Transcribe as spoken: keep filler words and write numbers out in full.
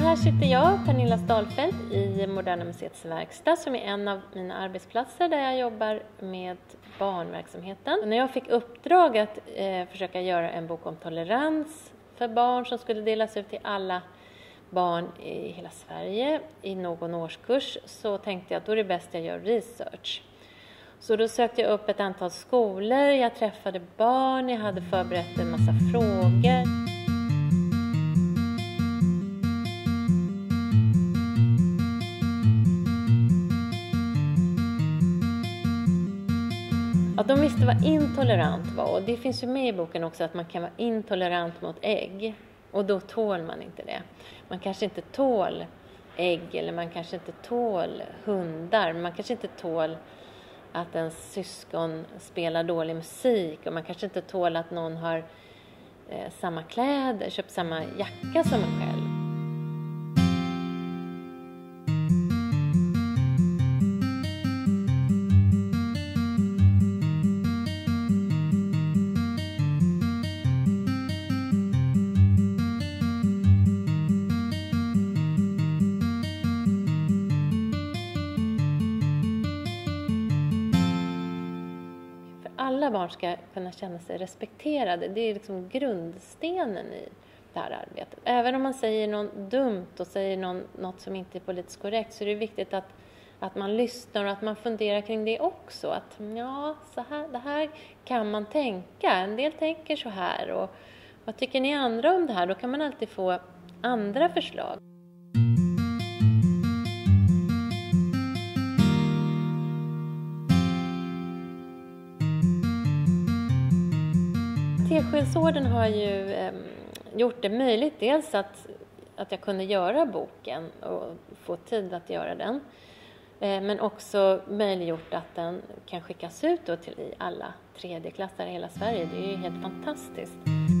här sitter jag, Pernilla Stalfelt, i Moderna Museets verkstad som är en av mina arbetsplatser där jag jobbar med barnverksamheten. Och när jag fick uppdrag att eh, försöka göra en bok om tolerans för barn som skulle delas ut till alla barn i hela Sverige i någon årskurs, så tänkte jag att då är det bäst jag gör research. Så då sökte jag upp ett antal skolor, jag träffade barn, jag hade förberett en massa frågor. Att de visste vad intolerant var, och det finns ju med i boken också att man kan vara intolerant mot ägg. Och då tål man inte det. Man kanske inte tål ägg eller man kanske inte tål hundar. Man kanske inte tål att ens syskon spelar dålig musik. Och man kanske inte tål att någon har eh, samma kläder, köpt samma jacka som en själv. Alla barn ska kunna känna sig respekterade. Det är liksom grundstenen i det här arbetet. Även om man säger något dumt och säger någon, något som inte är politiskt korrekt, så är det viktigt att, att man lyssnar och att man funderar kring det också. Att ja, så här, det här kan man tänka. En del tänker så här. Och vad tycker ni andra om det här? Då kan man alltid få andra förslag. Teskedsorden har ju eh, gjort det möjligt dels att, att jag kunde göra boken och få tid att göra den. Eh, men också möjliggjort att den kan skickas ut då till i alla tredjeklassare i hela Sverige. Det är ju helt fantastiskt.